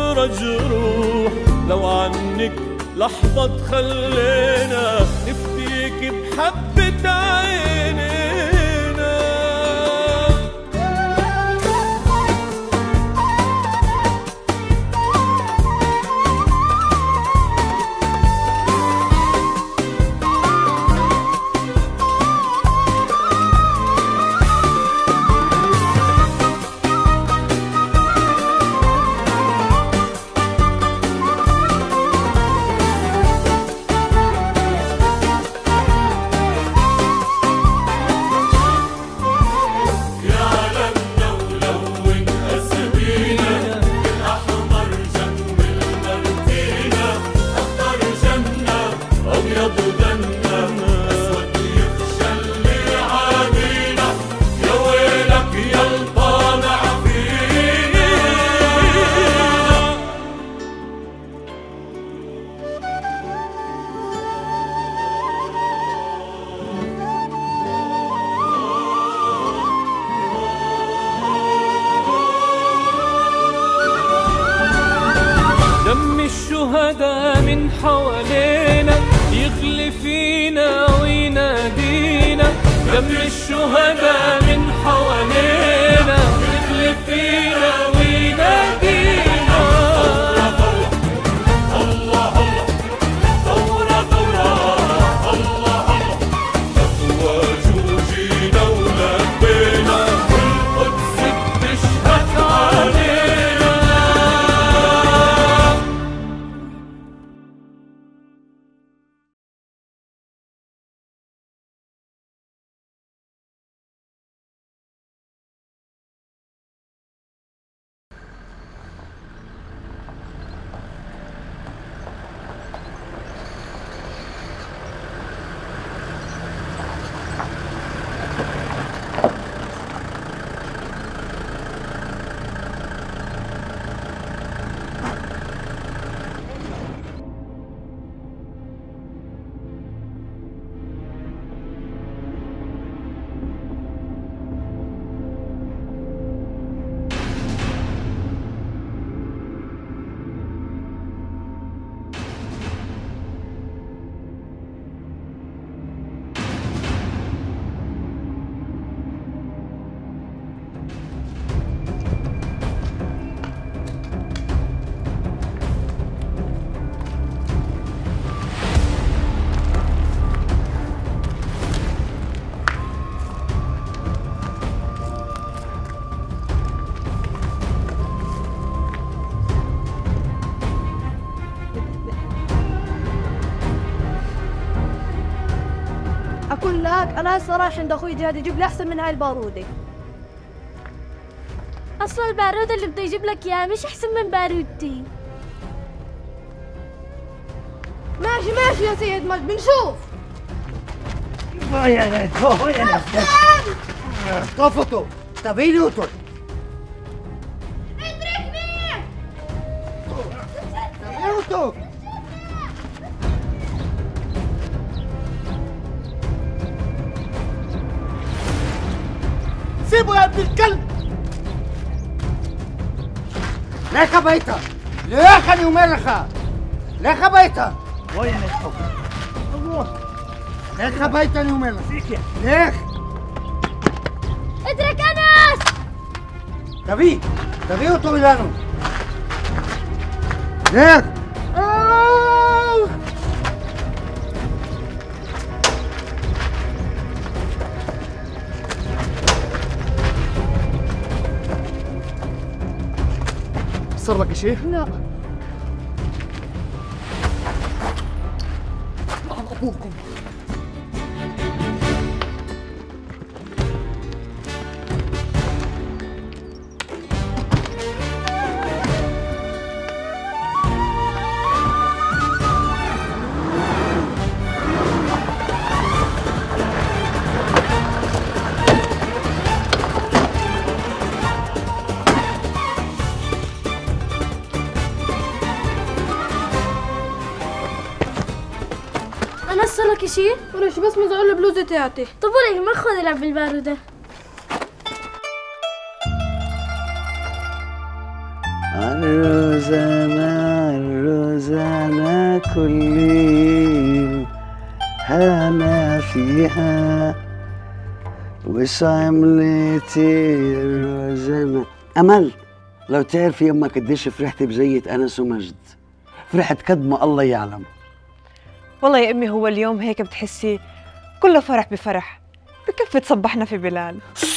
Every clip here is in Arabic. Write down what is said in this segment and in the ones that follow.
بكرة جروح، لو عنك لحظة تخلينا نفديك بحبة عينينا. دم الشهداء من حوالينا يغلي فينا وينادينا، دم الشهداء من حوالينا يغلي فينا وينادينا. الله الله ثورة ثورة، الله الله أفواج وجينا ولبينا، والقدس بتشهد علينا. أقول لك أنا هسه رايح عند أخوي جهاد يجيب لي أحسن من هاي البارودة. أصلا البارودة اللي بده يجيب لك إياها مش أحسن من بارودتي. ماشي ماشي يا سيد مجد بنشوف. وين طفتوا تبي لوتو اتركني لوتو. سيبوا يا ابن الكلب. ليه خبيتها؟ ليه خلي ومرخة؟ ليه خبيتها؟ وين الحب؟ ليه خبيتني ومرخة؟ ليه؟ اترك أنس. تبيه طويلانو. ليه؟ صار لك شيء؟ لا. عن أبوكم. صار لك شيء؟ وليش بس مزعل البلوزة تاعتي. طب وليه ما خذ العب بالبارودة؟ عالروزانة كل هنا فيها، وش عملتي الروزانة؟ أمل، لو تعرفي يما قديش فرحتي بجية أنس ومجد، فرحت قد ما الله يعلم. والله يا أمي هو اليوم هيك بتحسي كله فرح بفرح، بكفي تصبحنا في بلال.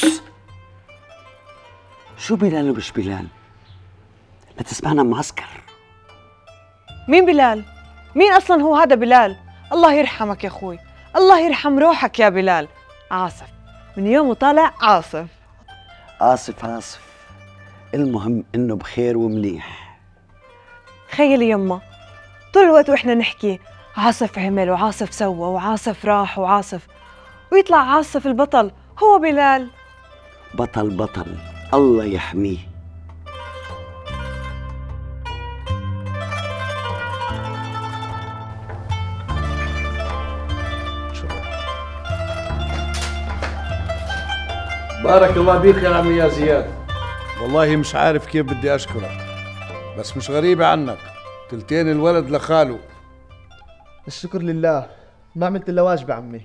شو بلال ومش بلال؟ لا تسمعنا معسكر. مين بلال؟ مين أصلاً هو هذا بلال؟ الله يرحمك يا أخوي، الله يرحم روحك يا بلال. عاصف، من يوم وطالع عاصف. آسف، المهم إنه بخير ومنيح. تخيلي يما، طول الوقت وإحنا نحكي عاصف عمل وعاصف سوى وعاصف راح وعاصف، ويطلع عاصف البطل هو بلال. بطل الله يحميه. بارك الله بيك يا عمي يا زياد. والله مش عارف كيف بدي أشكرك، بس مش غريبة عنك، تلتين الولد لخاله. الشكر لله، ما عملت الا واجب عمي.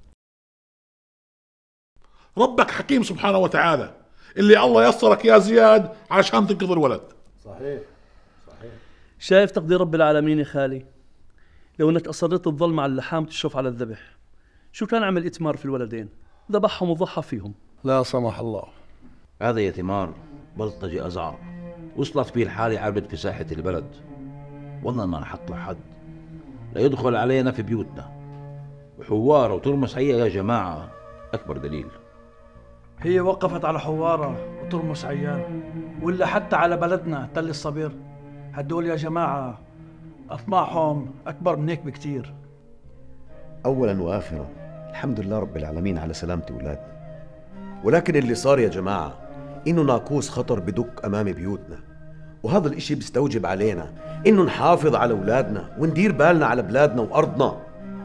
ربك حكيم سبحانه وتعالى، اللي الله يسرك يا زياد عشان تنقذ الولد. صحيح. شايف تقدير رب العالمين يا خالي؟ لو انك اصريت تظل مع اللحام تشرف على الذبح، شو كان عمل اتمار في الولدين؟ ذبحهم وضحى فيهم. لا سمح الله. هذا يا تمار بلطجي أزعر، وصلت فيه الحالة عربت في ساحة البلد، والله ما نحط له حد لا يدخل علينا في بيوتنا، وحوارة وترمس هي يا جماعة أكبر دليل. هي وقفت على حوارة وترمس عيان، ولا حتى على بلدنا تل الصبير. هدول يا جماعة أطماعهم أكبر من هيك بكتير. أولا وآخرا الحمد لله رب العالمين على سلامة أولادنا، ولكن اللي صار يا جماعة إنه ناقوس خطر بدق أمام بيوتنا، وهذا الإشي بيستوجب علينا إنه نحافظ على أولادنا وندير بالنا على بلادنا وأرضنا.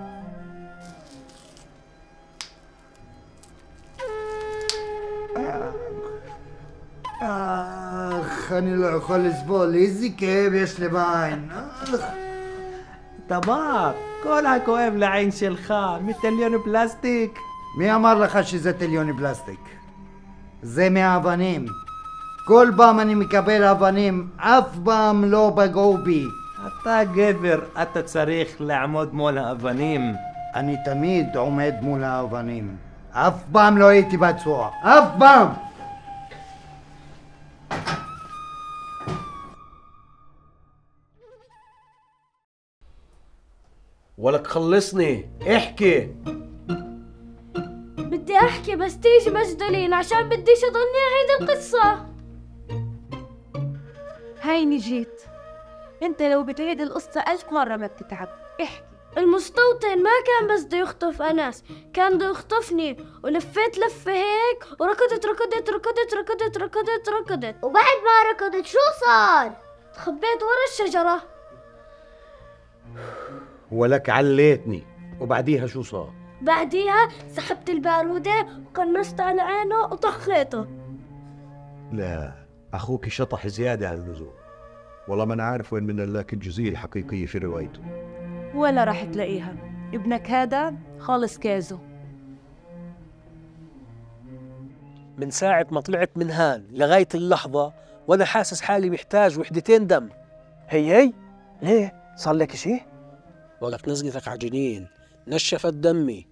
אני לא יכול לסבול, איזה כאב יש לי בעין. טבק, כל הכואב לעין שלך, מטליון פלסטיק. מי אמר לך שזה טליון פלסטיק? זה מהאבנים. כל פעם אני מקבל אבנים, אף פעם לא פגעו בי. אתה גבר, אתה צריך לעמוד מול האבנים. אני תמיד עומד מול האבנים. אף פעם לא הייתי פצוע, אף פעם! ولك خلصني احكي. بدي احكي بس تيجي مجدلين عشان بديش اضلني اعيد القصة. هيني جيت. انت لو بتعيد القصة 1000 مرة ما بتتعب. احكي. المستوطن ما كان بس بده يخطف أنس، كان بده يخطفني، ولفيت لفة هيك وركضت وبعد ما ركضت شو صار؟ تخبيت ورا الشجرة. ولك عليتني، وبعديها شو صار؟ بعديها سحبت البارودة وقنصت على عينه وطخيته. لا، أخوك شطح زيادة عن اللزوم. والله ما أنا عارف وين من لك الجزئية الحقيقية في روايته. ولا راح تلاقيها. ابنك هذا خالص كازو. من ساعة ما طلعت من هان لغاية اللحظة وأنا حاسس حالي محتاج وحدتين دم. هي ليه؟ صار لك شيء؟ ولك نزلتك على جنين، نشفت دمي.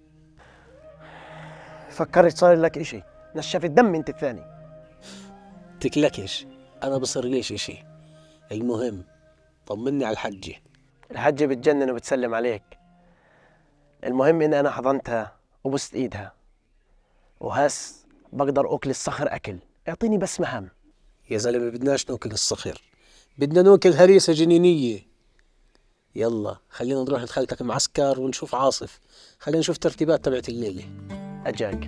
فكرت صار لك إشي، نشفت دمي أنت الثاني. تكلكش، أنا بصير ليش إشي. المهم طمني على الحجة. الحجة بتجنن وبتسلم عليك. المهم إن أنا حضنتها وبست إيدها، وهس بقدر أكل الصخر أكل. اعطيني بس مهام. يا زلمة بدناش ناكل الصخر، بدنا ناكل هريسة جنينية. يلا خلينا نروح لخالتك المعسكر ونشوف عاصف، خلينا نشوف ترتيبات تبعت الليلة. أجاك.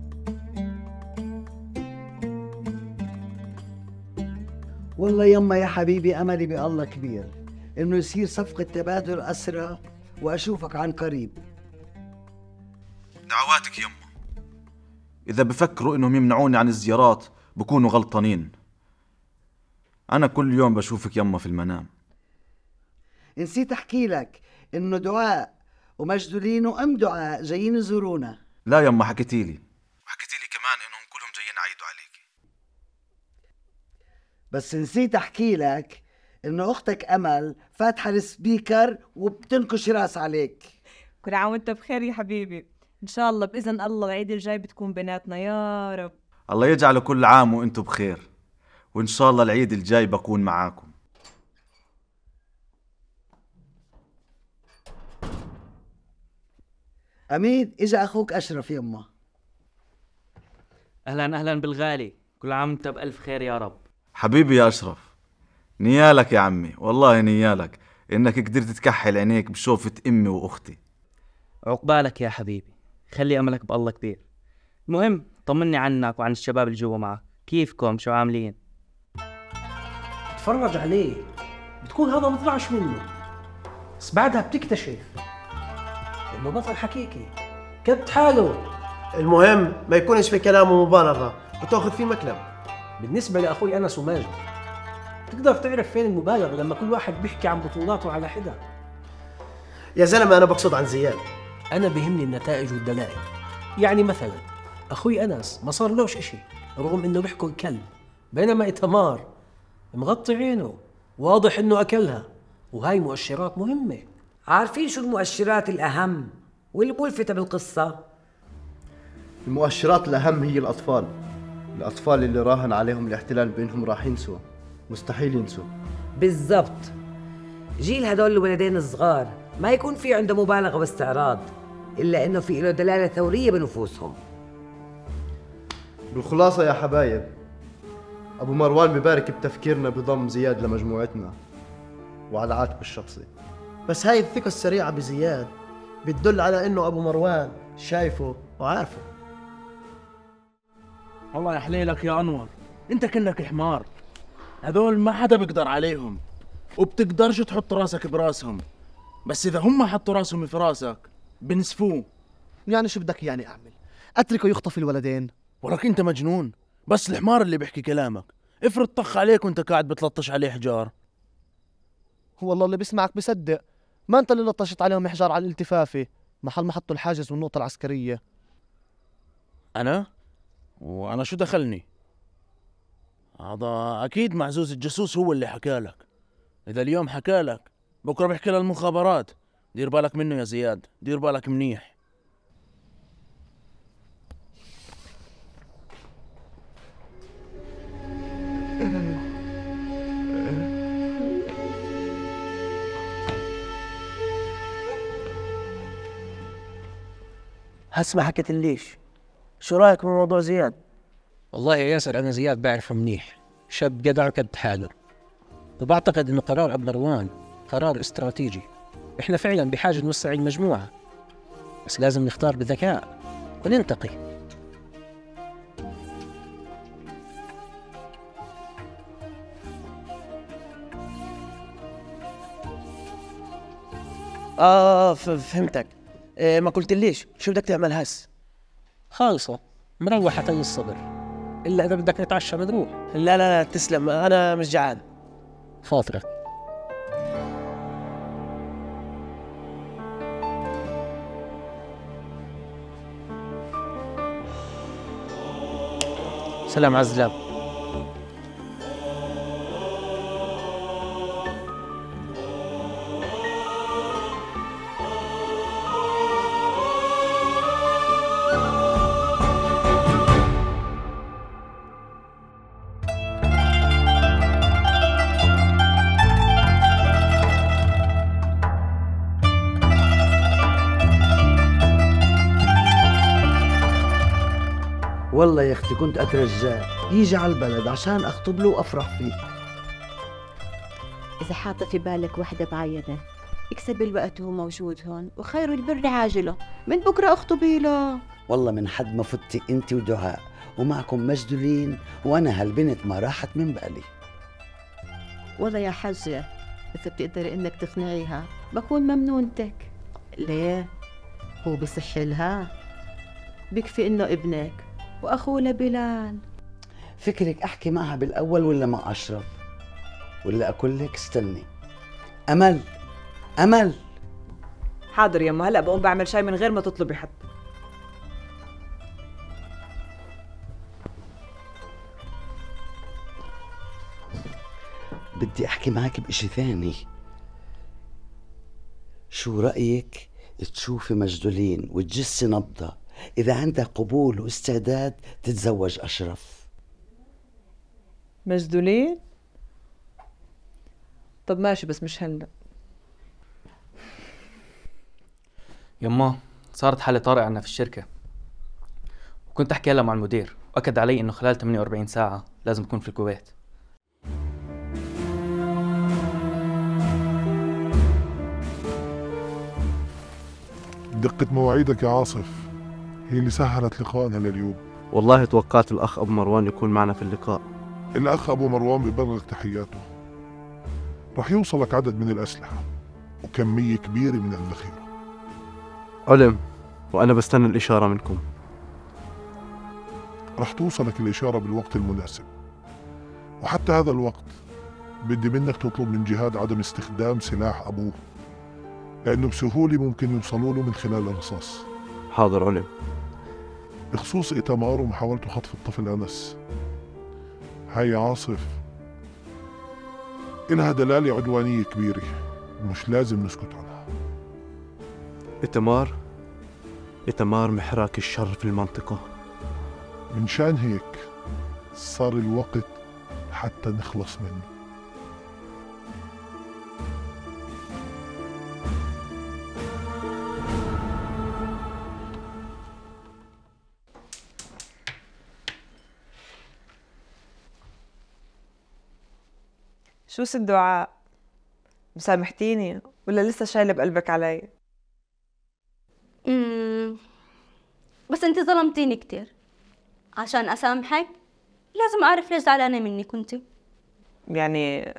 والله يما يا حبيبي أملي بالله كبير إنه يصير صفقة تبادل أسرى وأشوفك عن قريب. دعواتك يما. إذا بفكروا إنهم يمنعوني عن الزيارات بكونوا غلطانين. أنا كل يوم بشوفك يما في المنام. نسيت أحكي لك إنه دعاء ومجدولين وأم دعاء جايين يزورونا. لا يما حكيتيلي، وحكيتيلي كمان إنهم كلهم جايين يعيدوا عليك. بس نسيت أحكي لك إنه أختك أمل فاتحة السبيكر وبتنكش راس عليك. كل عام وانت بخير يا حبيبي، إن شاء الله بإذن الله العيد الجاي بتكون بيناتنا يا رب. الله يجعله كل عام وانتم بخير، وإن شاء الله العيد الجاي بكون معاكم. أميد إجا أخوك أشرف يما. أهلا أهلا بالغالي، كل عام وانت بألف خير يا رب. حبيبي يا أشرف، نيالك يا عمي، والله نيالك إنك قدرت تكحل عينيك بشوفة أمي وأختي. عقبالك يا حبيبي، خلي أملك بالله كبير. المهم طمني عنك وعن الشباب اللي جوا معك، كيفكم شو عاملين؟ تفرج عليه بتكون هذا ما طلعش منه، بس بعدها بتكتشف انه بطل حقيقي كبت حاله. المهم ما يكونش في كلامه مبالغة وتاخذ فيه مكلم. بالنسبة لأخوي أنس وماجد تقدر تعرف فين المبالغة لما كل واحد بيحكي عن بطولاته على حدة. يا زلمة أنا بقصد عن زياد. أنا بيهمني النتائج والدلائل. يعني مثلا أخوي أنس ما صار لوش إشي رغم إنه بيحكوا الكلب، بينما إتمار مغطي عينه واضح إنه أكلها، وهاي مؤشرات مهمة. عارفين شو المؤشرات الأهم والملفتة بالقصة؟ المؤشرات الأهم هي الأطفال اللي راهن عليهم الاحتلال بأنهم راح ينسوا، مستحيل ينسوا. بالضبط. جيل هدول الولدين الصغار ما يكون في عنده مبالغة واستعراض، إلا إنه في له دلالة ثورية بنفوسهم. بالخلاصة يا حبايب، أبو مروان ببارك بتفكيرنا بضم زياد لمجموعتنا وعلى عاتبه الشخصي. بس هاي الثقة السريعة بزياد بتدل على إنه أبو مروان شايفه وعارفه. والله يا حليلك يا أنور، أنت كأنك حمار. هذول ما حدا بيقدر عليهم، وبتقدرش تحط راسك براسهم، بس إذا هم حطوا راسهم في راسك بنسفوه. يعني شو بدك يعني أعمل؟ أتركه يخطف الولدين؟ ولك أنت مجنون، بس الحمار اللي بيحكي كلامك. افرض طخ عليك وأنت قاعد بتلطش عليه حجار. هو الله اللي بيسمعك بصدق، ما أنت اللي لطشت عليهم حجار على الالتفافة محل ما حطوا الحاجز والنقطة العسكرية. أنا؟ وأنا شو دخلني؟ هذا أكيد معزوز الجاسوس هو اللي حكالك. إذا اليوم حكالك بكرة بيحكي للمخابرات. دير بالك منه يا زياد، دير بالك منيح. هسه ما حكيت ليش، شو رايك بموضوع زياد؟ والله يا ياسر أنا زياد بعرفه منيح، شاب جدع كد حاله، وبعتقد إنه قرار أبو مروان قرار استراتيجي. إحنا فعلا بحاجة نوسع المجموعة، بس لازم نختار بذكاء وننتقي. فهمتك. ما قلت ليش شو بدك تعمل هس؟ خالصة مروحة طي الصبر، إلا إذا بدك نتعشى بنروح. لا لا لا تسلم، أنا مش جعان. خاطرك. سلام عزلاب. والله يا اختي كنت اترجاه يجي على البلد عشان اخطب له وافرح فيه. إذا حاطة في بالك وحدة معينة اكسب الوقت وهو موجود هون، وخير البر عاجله، من بكرة اخطبي له. والله من حد ما فتي انت ودعاء ومعكم مجدولين وانا هالبنت ما راحت من بالي. والله يا حجة إذا بتقدري إنك تقنعيها بكون ممنونتك. ليه؟ هو بصح لها؟ بكفي إنه ابنك وأخوه لبلال. فكرك أحكي معها بالأول ولا مع أشرف؟ ولا أقول لك استني. أمل أمل. حاضر يما، هلا بقوم بعمل شاي من غير ما تطلبي حتى. بدي أحكي معك بإشي ثاني. شو رأيك تشوفي مجدولين وتجسي نبضة إذا عندها قبول واستعداد تتزوج أشرف؟ مجدولين؟ طب ماشي، بس مش هلا. يما صارت حالة طارئة عنا في الشركة، وكنت أحكي هلا مع المدير وأكد علي إنه خلال 48 ساعة لازم أكون في الكويت. دقة مواعيدك يا عاصف هي اللي سهلت لقائنا لليوم. والله توقعت الأخ أبو مروان يكون معنا في اللقاء. الأخ أبو مروان ببلغ تحياته. رح يوصلك عدد من الأسلحة وكمية كبيرة من الذخيرة. علم، وأنا بستنى الإشارة منكم. رح توصلك الإشارة بالوقت المناسب، وحتى هذا الوقت بدي منك تطلب من جهاد عدم استخدام سلاح أبوه، لأنه بسهولة ممكن يوصلوا له من خلال الرصاص. حاضر علم. بخصوص إتمار ومحاولته خطف الطفل أنس، هاي عاصف إلها دلالة عدوانية كبيرة ومش لازم نسكت عنها. إتمار محراك الشر في المنطقة. من شان هيك صار الوقت حتى نخلص منه. شو ست دعاء؟ مسامحتيني ولا لسه شايله بقلبك علي؟ بس انت ظلمتيني كتير. عشان اسامحك لازم اعرف ليش زعلانه مني كنتي. يعني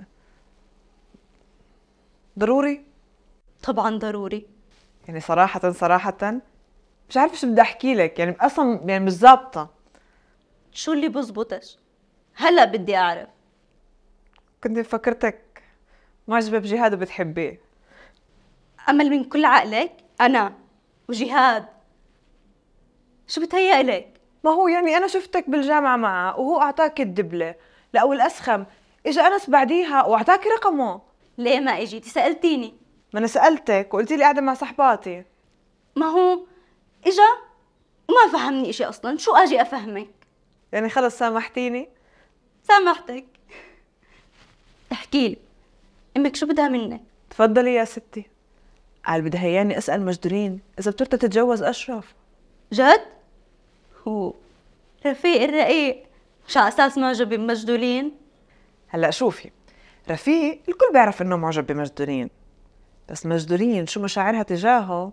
ضروري؟ طبعا ضروري. يعني صراحة مش عارفه شو بدي احكي لك، يعني اصلا يعني مش ظابطه. شو اللي بزبطش؟ هلا بدي اعرف. كنت فكرتك معجبة بجهاد وبتحبيه. أمل من كل عقلك أنا وجهاد شو بتهيأ لك؟ ما هو يعني أنا شفتك بالجامعة معه وهو أعطاك الدبلة، لا والأسخم إجا أنس بعديها وأعطاك رقمه. ليه ما إجيتي سألتيني؟ ما أنا سألتك وقلتي لي قاعدة مع صحباتي. ما هو إجا وما فهمني إشي أصلا، شو أجي أفهمك؟ يعني خلص سامحتيني؟ سامحتك. احكي لي امك شو بدها منك؟ تفضلي يا ستي. قال بدها هياني اسال مجدولين اذا بترضى تتجوز اشرف. جد؟ هو رفيق الرقيق مش على اساس معجب بمجدولين؟ هلا شوفي، رفيق الكل بيعرف انه معجب بمجدولين، بس مجدولين شو مشاعرها تجاهه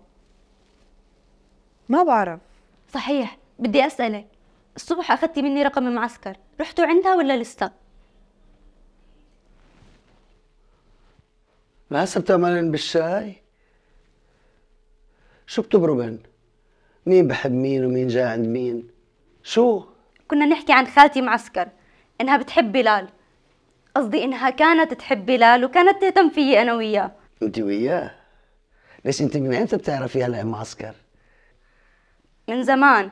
ما بعرف. صحيح، بدي اسالك، الصبح اخذتي مني رقم معسكر، رحتوا عندها ولا لسه؟ ما هسه بتعملين بالشاي؟ شو بتبرمن؟ مين بحب مين ومين جاي عند مين؟ شو؟ كنا نحكي عن خالتي معسكر، انها بتحب بلال. قصدي انها كانت تحب بلال وكانت تهتم فيي انا وياه. انت وياه؟ ليش انت من امتى بتعرفي هلا معسكر؟ من زمان.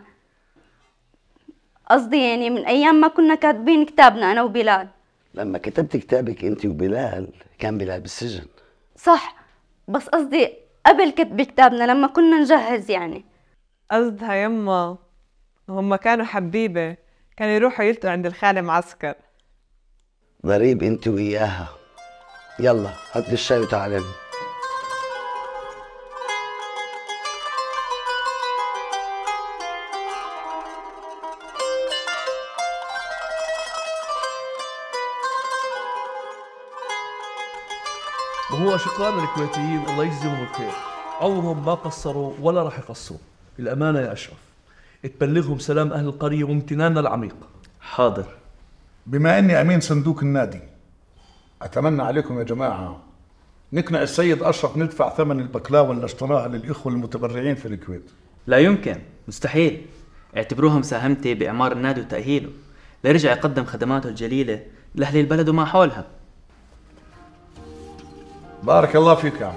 قصدي يعني من ايام ما كنا كاتبين كتابنا انا وبلال. لما كتبت كتابك انت وبلال كان بلال بالسجن. صح، بس قصدي قبل كتب كتابنا لما كنا نجهز يعني. قصدها يما هم كانوا حبيبه، كانوا يروحوا يلتقوا عند الخالة معسكر. ضريب انت وياها. يلا هات الشاي وتعالي. وهو أشقائنا الكويتيين الله يجزيهم الخير، عمرهم ما قصروا ولا راح يقصروا. بالأمانة يا أشرف تبلغهم سلام أهل القرية وامتناننا العميق. حاضر. بما أني أمين صندوق النادي، أتمنى عليكم يا جماعة نقنع السيد أشرف ندفع ثمن البكلاوة اللي اشتراها للإخوة المتبرعين في الكويت. لا يمكن، مستحيل. اعتبروها مساهمتي بإعمار النادي وتأهيله ليرجع يقدم خدماته الجليلة لأهل البلد وما حولها. بارك الله فيك يا عمي.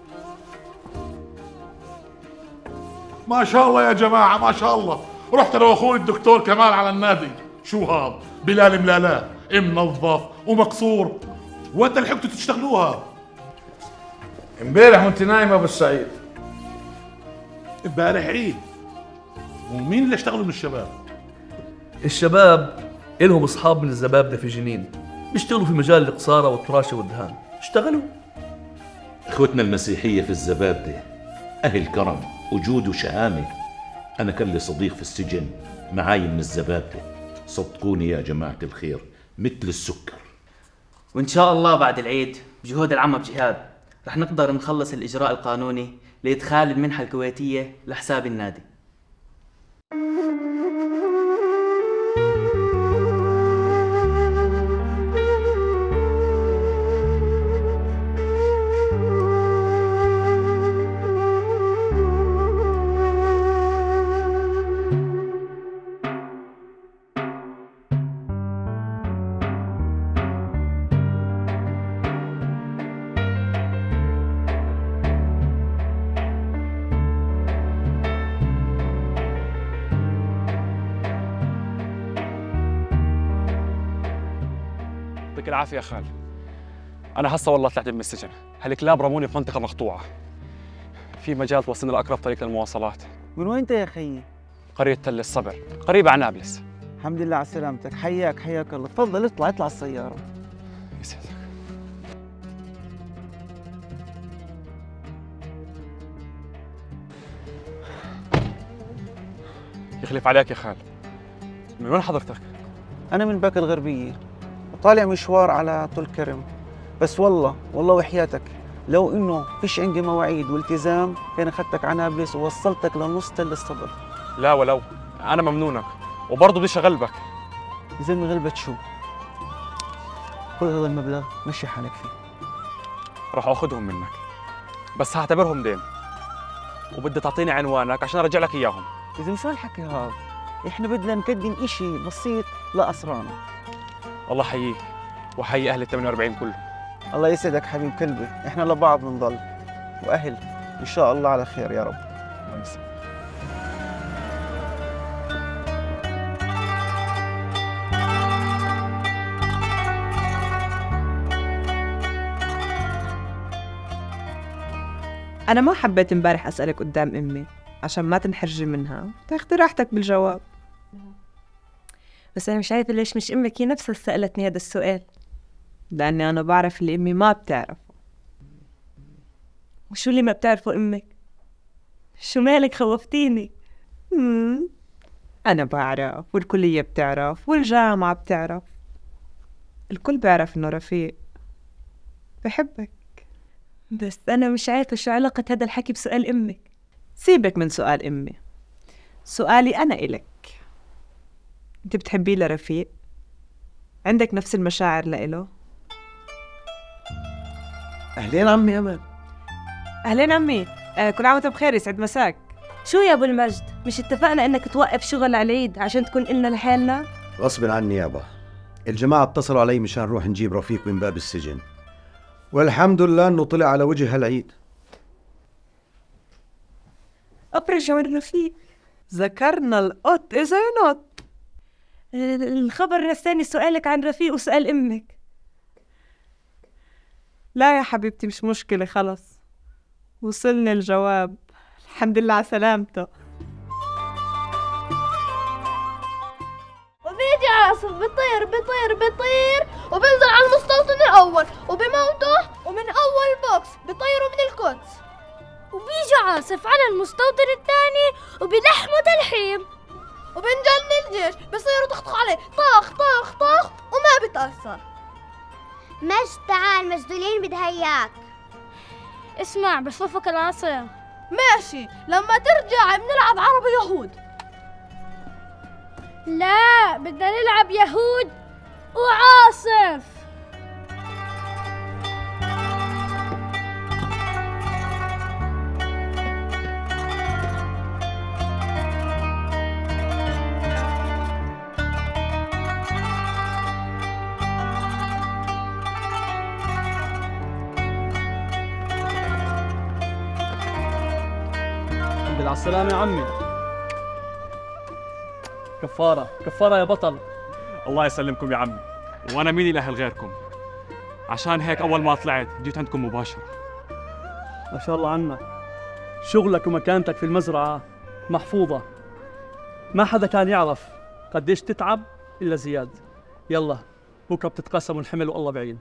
ما شاء الله يا جماعة، ما شاء الله. رحت انا واخوي الدكتور كمال على النادي. شو هذا؟ بلال ملالاه منظف ومقصور، وانت لحقتوا تشتغلوها. امبارح وانت نايمة ابو السعيد. امبارح عيد، ومين اللي اشتغلوا من الشباب؟ الشباب إلهم أصحاب من الزبابدة في جنين، بيشتغلوا في مجال القصارى والطراشة والدهان، اشتغلوا. اخوتنا المسيحية في الزبابدة أهل كرم وجود وشهامة. أنا كان لي صديق في السجن معاي من الزبابدة، صدقوني يا جماعة الخير مثل السكر. وإن شاء الله بعد العيد بجهود العمة بجهاد رح نقدر نخلص الإجراء القانوني لإدخال المنحة الكويتية لحساب النادي. يعطيك العافية يا خال. أنا هسه والله طلعت من السجن، هالكلاب رموني في منطقة مقطوعة. في مجال توصلنا لأقرب طريق للمواصلات. من وين أنت يا خيي؟ قرية تل الصبر، قريبة عن نابلس. الحمد لله على سلامتك، حياك الله، تفضل اطلع السيارة. يسعدك. يخلف عليك يا خال. من وين حضرتك؟ أنا من باك الغربية، طالع مشوار على طول كرم، بس والله وحياتك لو إنه فيش عندي مواعيد والتزام كان أخذتك على نابلس ووصلتك لنص تل الصبر. لا ولو، أنا ممنونك وبرضه بديش أغلبك. يا زلمة غلبت شو؟ خذ هذا المبلغ مشي حالك فيه. راح آخذهم منك، بس هعتبرهم دين، وبدي تعطيني عنوانك عشان أرجع لك إياهم. يا زلمة شو هالحكي هذا؟ إحنا بدنا نقدم إشي بسيط لأسرانا. الله يحييك وحيي أهل ال 48 كلهم. الله يسعدك حبيب قلبي، إحنا لبعض بنضل وأهل إن شاء الله على خير يا رب. الله يسعدك. أنا ما حبيت امبارح أسألك قدام أمي عشان ما تنحرجي منها تاخدي راحتك بالجواب. بس أنا مش عارفة ليش مش أمك هي نفسها سألتني هذا السؤال. لأني أنا بعرف اللي أمي ما بتعرفه. وشو اللي ما بتعرفه أمك؟ شو مالك خوفتيني؟ أنا بعرف والكلية بتعرف والجامعة بتعرف، الكل بيعرف إنه رفيق بحبك. بس أنا مش عارفة شو علاقة هذا الحكي بسؤال أمك. سيبك من سؤال أمي، سؤالي أنا إلك، أنت بتحبيه لرفيق؟ عندك نفس المشاعر لإله؟ أهلين عمي أمل. أهلين عمي، كل عام وأنت بخير، يسعد مساك. شو يا أبو المجد، مش اتفقنا إنك توقف شغل على العيد عشان تكون إلنا لحالنا؟ غصب عني يابا، الجماعة اتصلوا علي مشان نروح نجيب رفيق من باب السجن، والحمد لله إنه طلع على وجه هالعيد. أبرج من رفيق. ذكرنا القط إذا ينط. الخبر نساني سؤالك عن رفيق وسؤال أمك. لا يا حبيبتي مش مشكلة، خلص وصلني الجواب، الحمد لله على سلامته. وبيجي عاصف بيطير وبينزل على المستوطن الأول وبموته، ومن أول بوكس بيطيره من القدس، وبيجي عاصف على المستوطن الثاني وبلحمه تلحيم، وبنجن الجيش بصيروا تخطخ عليه طاخ طاخ طاخ وما بتأثر. مجد تعال، مجدولين بدهياك. اسمع بشوفك العصر. ماشي، لما ترجع بنلعب عربي يهود. لا، بدنا نلعب يهود وعاصف. على السلامة يا عمي. كفارة يا بطل. الله يسلمكم يا عمي، وانا مين الاهل غيركم؟ عشان هيك اول ما طلعت جيت عندكم مباشرة. ما شاء الله عنك، شغلك ومكانتك في المزرعة محفوظة، ما حدا كان يعرف قديش تتعب إلا زياد. يلا بكرة بتتقاسموا الحمل والله بعين.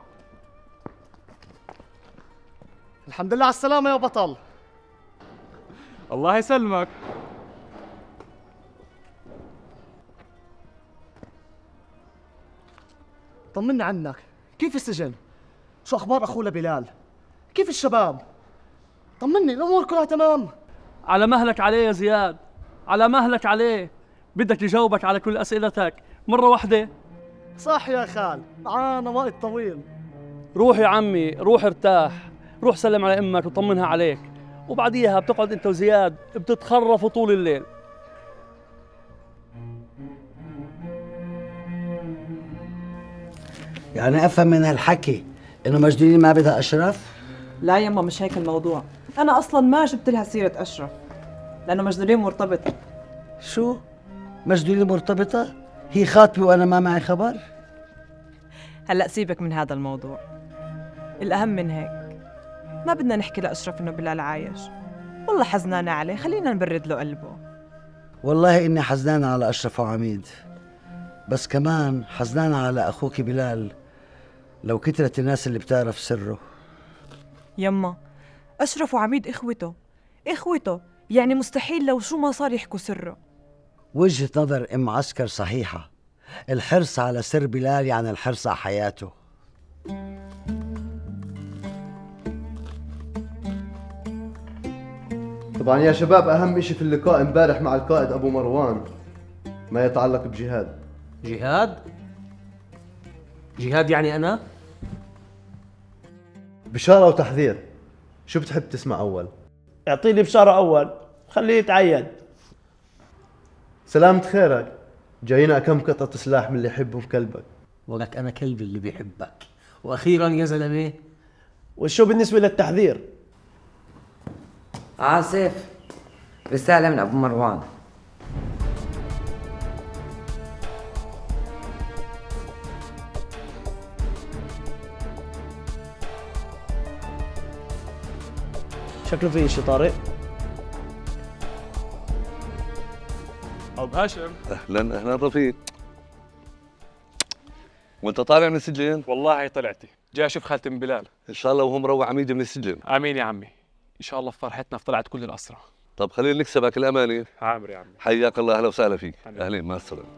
الحمد لله على السلامة يا بطل. الله يسلمك. طمني عنك، كيف السجن؟ شو أخبار أخونا بلال؟ كيف الشباب؟ طمني، الأمور كلها تمام؟ على مهلك عليه يا زياد، على مهلك عليه. بدك يجاوبك على كل أسئلتك مرة واحدة؟ صح يا خال، معانا وقت طويل. روح يا عمي، روح ارتاح، روح سلم على أمك وطمنها عليك، وبعديها بتقعد أنت وزياد بتتخرفوا طول الليل. يعني افهم من هالحكي انه مجدولين ما بدها اشرف؟ لا يما مش هيك الموضوع، انا اصلا ما جبت لها سيره اشرف لانه مجدولين مرتبطه. شو؟ مجدولين مرتبطه؟ هي خاطبه وانا ما معي خبر؟ هلا سيبك من هذا الموضوع، الاهم من هيك ما بدنا نحكي لاشرف انه بلال عايش. والله حزنانه عليه، خلينا نبرد له قلبه. والله اني حزنانه على اشرف وعميد، بس كمان حزنانه على اخوك بلال. لو كترت الناس اللي بتعرف سره. يما اشرف وعميد اخوته، يعني مستحيل لو شو ما صار يحكوا سره. وجهة نظر ام عسكر صحيحة، الحرص على سر بلال يعني الحرص على حياته. طبعا يا شباب، أهم إشي في اللقاء امبارح مع القائد أبو مروان ما يتعلق بجهاد. جهاد يعني أنا؟ بشارة وتحذير، شو بتحب تسمع أول؟ اعطيني بشارة أول، خليه يتعين. سلامة خيرك، جاينا كم قطعة سلاح من اللي يحبهم كلبك. ولك أنا كلبي اللي بيحبك. وأخيرا يا زلمة، وشو بالنسبة للتحذير؟ عاصف، رسالة من أبو مروان. شكله في شيء طارئ. أبو هاشم. أهلا رفيق. وأنت طالع من السجن؟ والله طلعتي، جاي أشوف خالتي من بلال. إن شاء الله وهم مروع عميد من السجن. آمين يا عمي، إن شاء الله في فرحتنا في طلعت كل الأسرى. طب خلينا نكسبك الأمانة. عامر يا عمي. حياك الله، أهلا وسهلا فيك. أهلين، مع السلامة.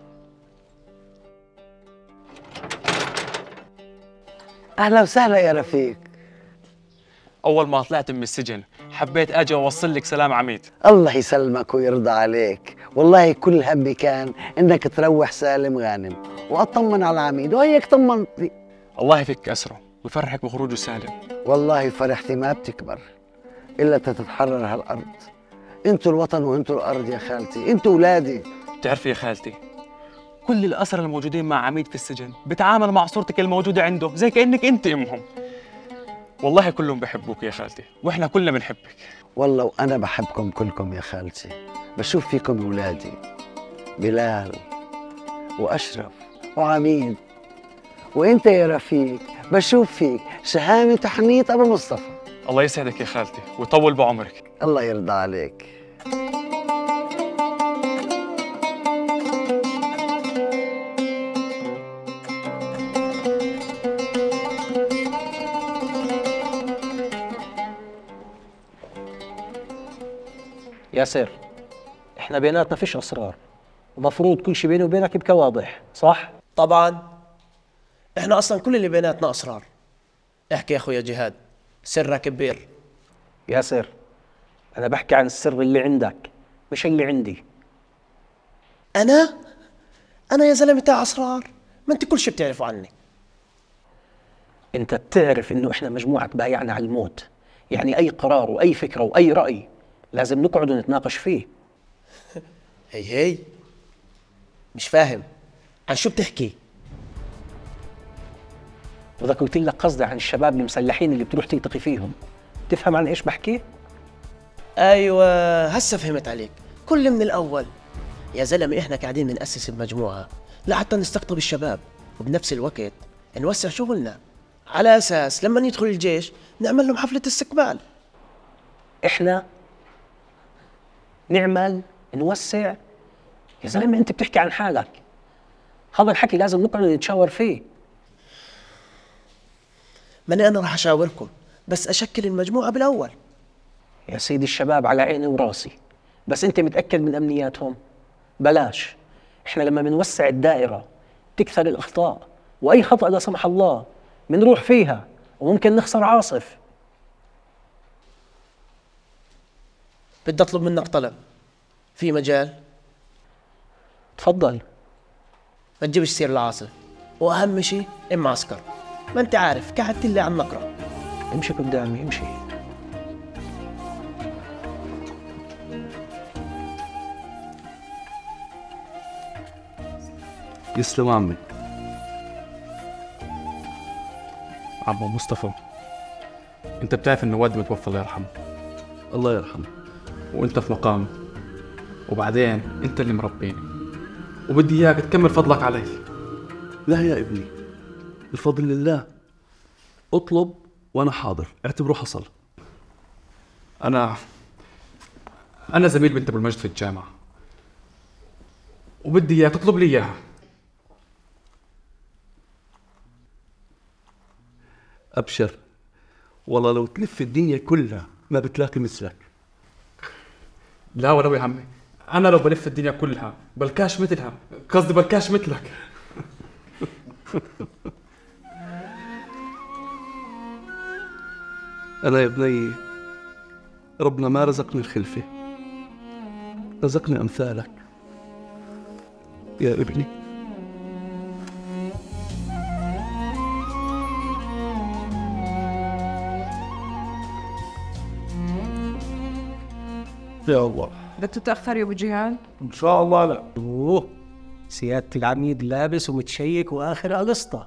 أهلا وسهلا يا رفيق. أول ما طلعت من السجن حبيت أجي أوصل لك سلام عميد. الله يسلمك ويرضى عليك، والله كل همي كان إنك تروح سالم غانم وأطمن على عميد، وهيك طمنتني. الله يفك أسره ويفرحك بخروجه سالم. والله فرحتي ما بتكبر إلا تتحرر هالأرض. انتوا الوطن وانتوا الأرض يا خالتي، انتوا أولادي. بتعرفي يا خالتي، كل الأسرى الموجودين مع عميد في السجن بتعامل مع صورتك الموجودة عنده زي كأنك أنت أمهم. والله كلهم بحبوك يا خالتي، وإحنا كلنا بنحبك. والله وأنا بحبكم كلكم يا خالتي، بشوف فيكم أولادي، بلال وأشرف وعميد، وأنت يا رفيق بشوف فيك شهامة وحنية أبو مصطفى. الله يسعدك يا خالتي ويطول بعمرك. الله يرضى عليك. ياسر، احنا بيناتنا فيش اسرار، ومفروض كل شيء بيني وبينك يبقى واضح، صح؟ طبعا احنا اصلا كل اللي بيناتنا اسرار. احكي يا اخويا جهاد، سرك كبير. ياسر، انا بحكي عن السر اللي عندك مش اللي عندي. انا يا زلمه بتاع اسرار؟ ما انت كل شيء بتعرفه عني. انت بتعرف انه احنا مجموعه بايعنا على الموت، يعني اي قرار واي فكره واي راي لازم نقعد ونتناقش فيه. هي مش فاهم عن شو بتحكي. وإذا قلت لك قصدي عن الشباب المسلحين اللي بتروح تلتقي فيهم، تفهم عن ايش بحكي؟ ايوه هسه فهمت عليك، كل من الاول. يا زلمه احنا قاعدين بنأسس بمجموعه لحتى نستقطب الشباب، وبنفس الوقت نوسع شغلنا على اساس لما يدخل الجيش نعمل لهم حفله استقبال. احنا نعمل نوسع؟ يا زلمه انت بتحكي عن حالك، هذا الحكي لازم نقعد نتشاور فيه. ماني انا راح اشاوركم، بس اشكل المجموعه بالاول. يا سيدي الشباب على عيني وراسي، بس انت متاكد من امنياتهم؟ بلاش، احنا لما بنوسع الدائره تكثر الاخطاء، واي خطا لا سمح الله بنروح فيها وممكن نخسر عاصف. بدي اطلب منك طلب، في مجال؟ تفضل. ما تجيبش سير العاصف، واهم شيء معسكر، ما انت عارف قعدت لي عم نقرا. امشي قدامي امشي. يسلم عمي. عمو مصطفى، انت بتعرف انه والدي متوفى الله يرحمه. الله يرحمه. وانت في مقامي، وبعدين انت اللي مربيني، وبدي اياك تكمل فضلك علي. لا يا ابني، الفضل لله. اطلب وانا حاضر، اعتبره حصل. انا زميل بنت ابو المجد في الجامعه، وبدي اياك تطلب لي اياها. ابشر، والله لو تلف الدنيا كلها ما بتلاقي مثلك. لا ولو يا عمي، انا لو بلف الدنيا كلها بلكاش مثلها، قصدي بلكاش مثلك. انا يا بني ربنا ما رزقني الخلفه، رزقني امثالك يا ابني. يا الله. بدك تتأخر يا ابو جهاد؟ ان شاء الله لا. اوه، سيادة العميد لابس ومتشيك واخر قسطة.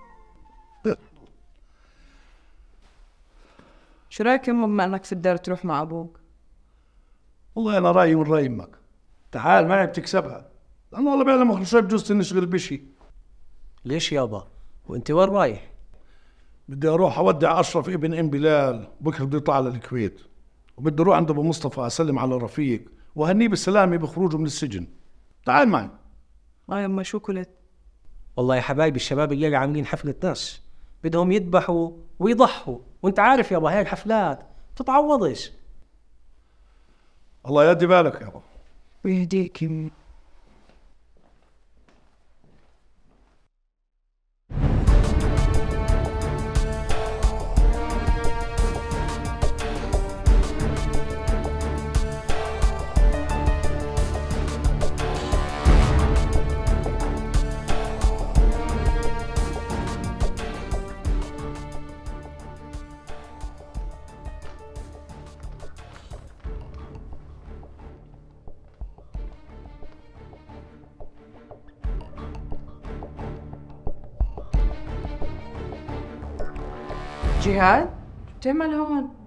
شو رايك يمه بما انك في الدار تروح مع ابوك؟ والله انا رايي من راي امك. تعال معي بتكسبها، لانه والله بيعلم اخر شوي بجوز نشغل بشي. ليش يابا؟ وانت وين رايح؟ بدي اروح اودع اشرف ابن ام بلال، بكره بده يطلع على الكويت، وبدي اروح عند ابو مصطفى اسلم على رفيق وهنيه بالسلامه بخروجه من السجن. تعال معي. يما شو قلت؟ والله يا حبايبي الشباب الليله عاملين حفله ناس، بدهم يذبحوا ويضحوا، وانت عارف يابا هاي الحفلات بتتعوضش. الله يهدي بالك يابا. ويهديك يمي. جهاد؟ شو بتعمل هون؟